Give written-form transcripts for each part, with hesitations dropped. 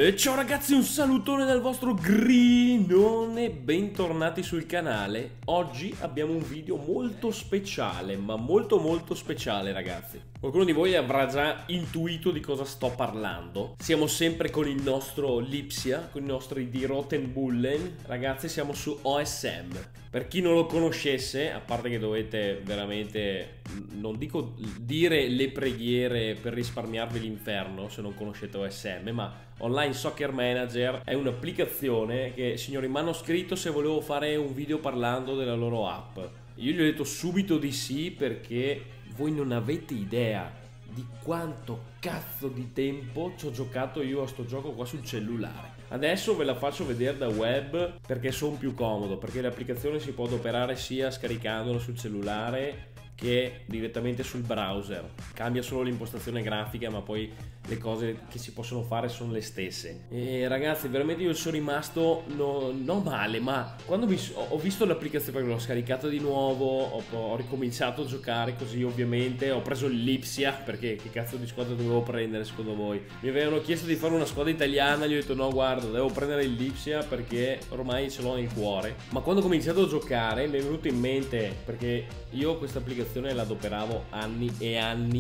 Ciao ragazzi, un salutone dal vostro Grinone, bentornati sul canale. Oggi abbiamo un video molto speciale, ma molto speciale ragazzi. Qualcuno di voi avrà già intuito di cosa sto parlando. Siamo sempre con il nostro Lipsia, con i nostri di Rotenbullen. Ragazzi, siamo su OSM. Per chi non lo conoscesse, a parte che dovete veramente, non dico dire le preghiere per risparmiarvi l'inferno se non conoscete OSM, ma Online Soccer Manager è un'applicazione che, signori, mi hanno scritto se volevo fare un video parlando della loro app. Io gli ho detto subito di sì, perché voi non avete idea di quanto cazzo di tempo ci ho giocato io a sto gioco qua sul cellulare. Adesso ve la faccio vedere da web perché sono più comodo, perché l'applicazione si può adoperare sia scaricandola sul cellulare che direttamente sul browser. Cambia solo l'impostazione grafica, ma poi le cose che si possono fare sono le stesse. E ragazzi, veramente io sono rimasto non male, ma quando ho visto l'applicazione, perché l'ho scaricata di nuovo, ho ricominciato a giocare così, ovviamente ho preso il Lipsia, perché che cazzo di squadra dovevo prendere secondo voi? Mi avevano chiesto di fare una squadra italiana, gli ho detto no, guarda, devo prendere il Lipsia perché ormai ce l'ho nel cuore. Ma quando ho cominciato a giocare mi è venuto in mente, perché io questa applicazione la adoperavo anni e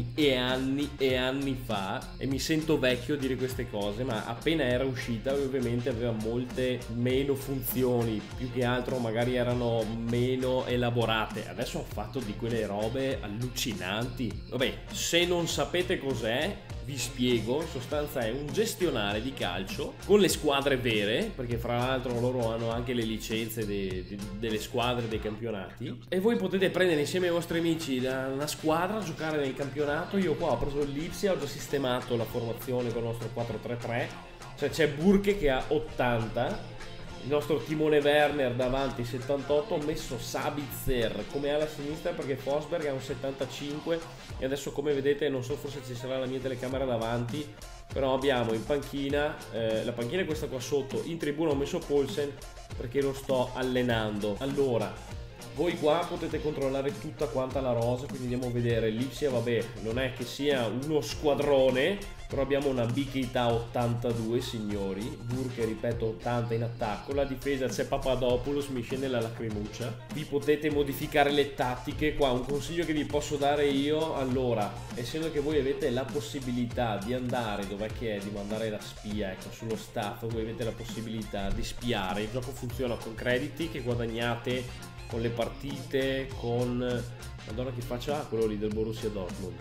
anni fa, e mi sento vecchio a dire queste cose, ma appena era uscita ovviamente aveva molte meno funzioni, più che altro magari erano meno elaborate. Adesso ho fatto di quelle robe allucinanti. Vabbè, se non sapete cos'è vi spiego. In sostanza è un gestionale di calcio con le squadre vere, perché fra l'altro loro hanno anche le licenze delle squadre dei campionati, e voi potete prendere insieme ai vostri amici una squadra, giocare nel campionato. Io qua ho preso il Lipsia, ho già sistemato la formazione con il nostro 4-3-3, cioè c'è Burke che ha 80, il nostro Timone Werner davanti 78, ho messo Sabitzer come ala sinistra perché Forsberg ha un 75, e adesso come vedete non so, forse ci sarà la mia telecamera davanti, però abbiamo in panchina, la panchina è questa qua sotto, in tribuna ho messo Poulsen perché lo sto allenando. Allora, voi qua potete controllare tutta quanta la rosa, quindi andiamo a vedere. Lipsia, vabbè, non è che sia uno squadrone, però abbiamo una Bikita 82, signori. Burke, ripeto, 80 in attacco. La difesa c'è Papadopoulos, mi scende la lacrimuccia. Vi potete modificare le tattiche qua. Un consiglio che vi posso dare io, allora, essendo che voi avete la possibilità di andare, dov'è che è, di mandare la spia, ecco, sullo staff, voi avete la possibilità di spiare. Il gioco funziona con crediti che guadagnate con le partite, con... Madonna, che faccia quello lì del Borussia Dortmund.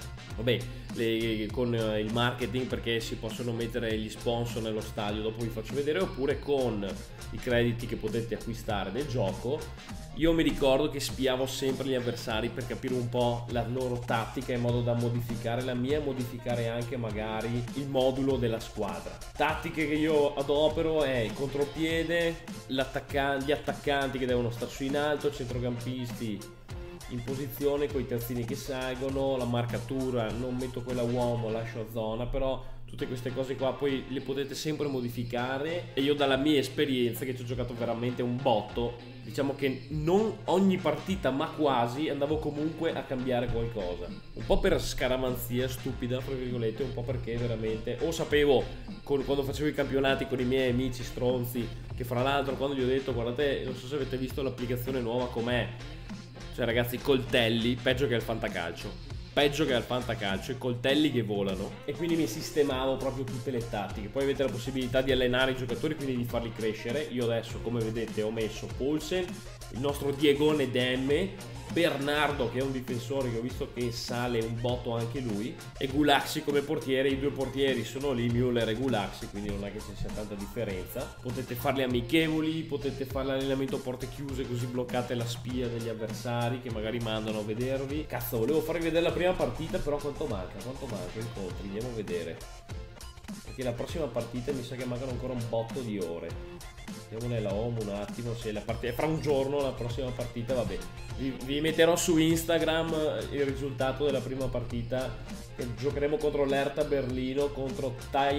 Vabbè, con il marketing, perché si possono mettere gli sponsor nello stadio, dopo vi faccio vedere, oppure con i crediti che potete acquistare nel gioco. Io mi ricordo che spiavo sempre gli avversari per capire un po' la loro tattica, in modo da modificare la mia e modificare anche magari il modulo della squadra. Tattiche che io adopero è il contropiede, gli attaccanti che devono stare su in alto, centrocampisti in posizione con i terzini che salgono, la marcatura non metto quella uomo, lascio a zona, però tutte queste cose qua poi le potete sempre modificare, e io dalla mia esperienza, che ci ho giocato veramente un botto, diciamo che non ogni partita ma quasi andavo comunque a cambiare qualcosa, un po' per scaramanzia stupida fra virgolette, un po' perché veramente o sapevo quando facevo i campionati con i miei amici stronzi, che fra l'altro quando gli ho detto guardate, non so se avete visto l'applicazione nuova com'è, cioè ragazzi, coltelli, peggio che al fantacalcio, peggio che al fantacalcio, i coltelli che volano, e quindi mi sistemavo proprio tutte le tattiche. Poi avete la possibilità di allenare i giocatori, quindi di farli crescere. Io adesso, come vedete, ho messo Poulsen, il nostro Diegone Demme, Bernardo che è un difensore che ho visto che sale un botto anche lui, e Gulaxi come portiere. I due portieri sono lì, Müller e Gulaxi, quindi non è che ci sia tanta differenza. Potete farli amichevoli, potete fare l'allenamento a porte chiuse, così bloccate la spia degli avversari che magari mandano a vedervi. Cazzo, volevo farvi vedere la prima partita, però quanto manca incontri, andiamo a vedere, perché la prossima partita mi sa che mancano ancora un botto di ore. Andiamo nella home un attimo, se la partita è fra un giorno, la prossima partita, vabbè, vi metterò su Instagram il risultato della prima partita, che giocheremo contro l'Hertha Berlino, contro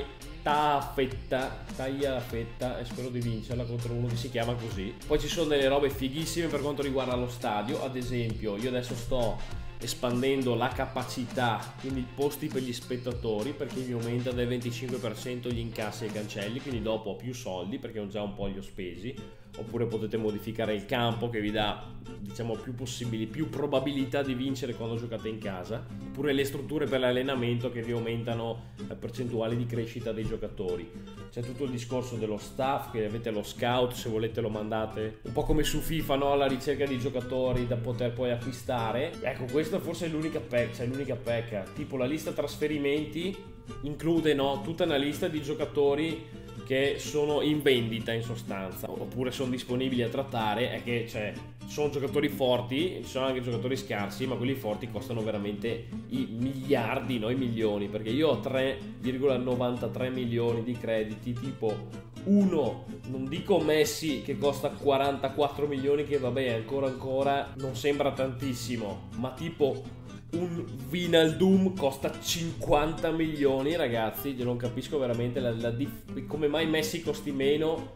Tagliafetta, e spero di vincerla contro uno che si chiama così. Poi ci sono delle robe fighissime per quanto riguarda lo stadio, ad esempio io adesso sto espandendo la capacità, quindi posti per gli spettatori, perché mi aumenta del 25% gli incassi e i cancelli, quindi dopo ho più soldi perché ho già un po' li ho spesi. Oppure potete modificare il campo che vi dà, diciamo, più probabilità di vincere quando giocate in casa. Oppure le strutture per l'allenamento che vi aumentano la percentuale di crescita dei giocatori. C'è tutto il discorso dello staff, che avete lo scout, se volete lo mandate, un po' come su FIFA, no? Alla ricerca di giocatori da poter poi acquistare. Ecco, questa forse è l'unica pecca, tipo la lista trasferimenti include, no, tutta una lista di giocatori che sono in vendita in sostanza, oppure sono disponibili a trattare. È che sono giocatori forti, ci sono anche giocatori scarsi, ma quelli forti costano veramente i miliardi, no i milioni, perché io ho 3,93 milioni di crediti, tipo uno, non dico Messi che costa 44 milioni, che vabbè ancora non sembra tantissimo, ma tipo un Wijnaldum costa 50 milioni, ragazzi. Io non capisco veramente come mai Messi costi meno,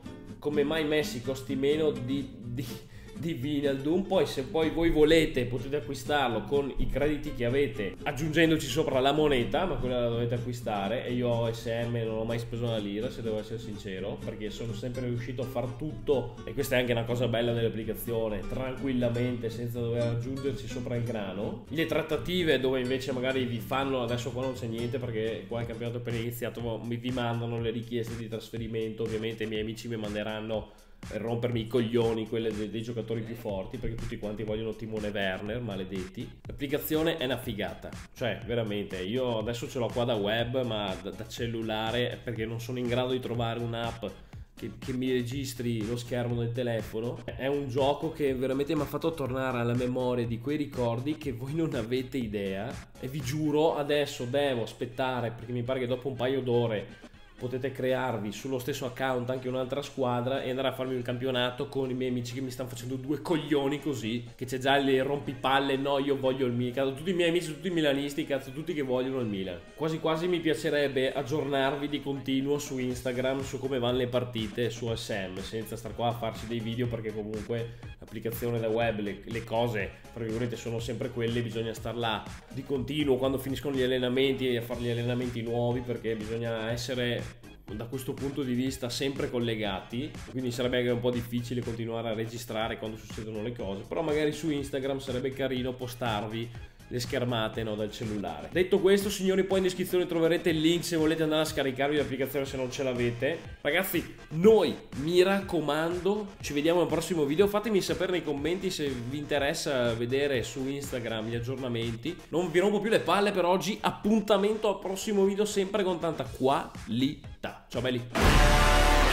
di Wijnaldum. Poi se poi voi volete potete acquistarlo con i crediti che avete, aggiungendoci sopra la moneta, ma quella la dovete acquistare. E io ho SM, non ho mai speso una lira, se devo essere sincero, perché sono sempre riuscito a far tutto, e questa è anche una cosa bella dell'applicazione, tranquillamente, senza dover aggiungerci sopra il grano. Le trattative dove invece magari vi fanno, adesso qua non c'è niente perché qua il campionato è appena iniziato, vi mandano le richieste di trasferimento. Ovviamente i miei amici mi manderanno per rompermi i coglioni quelle dei giocatori più forti, perché tutti quanti vogliono Timone Werner, maledetti. L'applicazione è una figata, cioè veramente, io adesso ce l'ho qua da web, ma da cellulare, perché non sono in grado di trovare un'app che mi registri lo schermo del telefono. È un gioco che veramente mi ha fatto tornare alla memoria di quei ricordi che voi non avete idea, e vi giuro adesso devo aspettare, perché mi pare che dopo un paio d'ore potete crearvi sullo stesso account anche un'altra squadra e andare a farmi un campionato con i miei amici che mi stanno facendo due coglioni così, che c'è già le rompipalle, no io voglio il Milan, tutti i miei amici, tutti i milanisti, cazzo, tutti che vogliono il Milan. Quasi quasi mi piacerebbe aggiornarvi di continuo su Instagram su come vanno le partite su SM, senza star qua a farci dei video, perché comunque l'applicazione da web, le cose tra virgolette sono sempre quelle, bisogna star là di continuo quando finiscono gli allenamenti e a fare gli allenamenti nuovi, perché bisogna essere da questo punto di vista sempre collegati, quindi sarebbe anche un po' difficile continuare a registrare quando succedono le cose, però magari su Instagram sarebbe carino postarvi le schermate, no, dal cellulare. Detto questo, signori, poi in descrizione troverete il link se volete andare a scaricarvi l'applicazione se non ce l'avete. Ragazzi, noi, mi raccomando, ci vediamo al prossimo video. Fatemi sapere nei commenti se vi interessa vedere su Instagram gli aggiornamenti. Non vi rompo più le palle per oggi, appuntamento al prossimo video sempre con tanta qualità. Ciao belli.